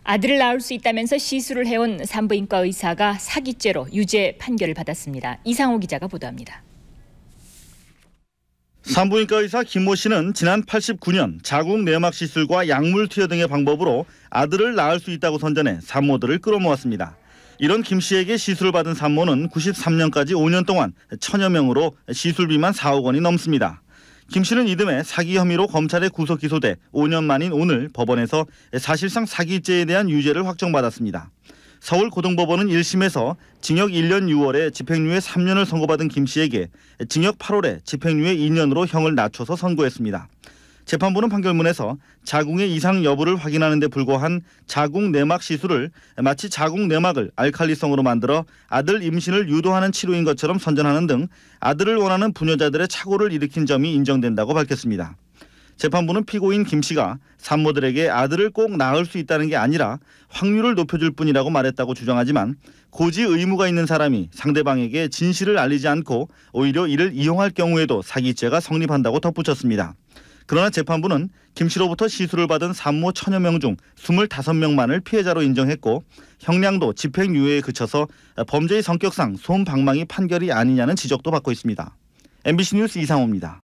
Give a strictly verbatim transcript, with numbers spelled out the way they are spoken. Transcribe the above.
아들을 낳을 수 있다면서 시술을 해온 산부인과 의사가 사기죄로 유죄 판결을 받았습니다. 이상호 기자가 보도합니다. 산부인과 의사 김모 씨는 지난 팔십구 년 자궁 내막 시술과 약물 투여 등의 방법으로 아들을 낳을 수 있다고 선전해 산모들을 끌어모았습니다. 이런 김 씨에게 시술을 받은 산모는 구십삼 년까지 오 년 동안 천여 명으로 시술비만 사억 원이 넘습니다. 김 씨는 이듬해 사기 혐의로 검찰에 구속 기소돼 오 년 만인 오늘 법원에서 사실상 사기죄에 대한 유죄를 확정받았습니다. 서울고등법원은 일 심에서 징역 일 년 유 월에 집행유예 삼 년을 선고받은 김 씨에게 징역 팔 월에 집행유예 이 년으로 형을 낮춰서 선고했습니다. 재판부는 판결문에서 자궁의 이상 여부를 확인하는 데 불과한 자궁 내막 시술을 마치 자궁 내막을 알칼리성으로 만들어 아들 임신을 유도하는 치료인 것처럼 선전하는 등 아들을 원하는 부녀자들의 착오를 일으킨 점이 인정된다고 밝혔습니다. 재판부는 피고인 김 씨가 산모들에게 아들을 꼭 낳을 수 있다는 게 아니라 확률을 높여줄 뿐이라고 말했다고 주장하지만 고지 의무가 있는 사람이 상대방에게 진실을 알리지 않고 오히려 이를 이용할 경우에도 사기죄가 성립한다고 덧붙였습니다. 그러나 재판부는 김 씨로부터 시술을 받은 산모 천여 명 중 스물다섯 명만을 피해자로 인정했고 형량도 집행유예에 그쳐서 범죄의 성격상 손방망이 판결이 아니냐는 지적도 받고 있습니다. 엠비씨 뉴스 이상호입니다.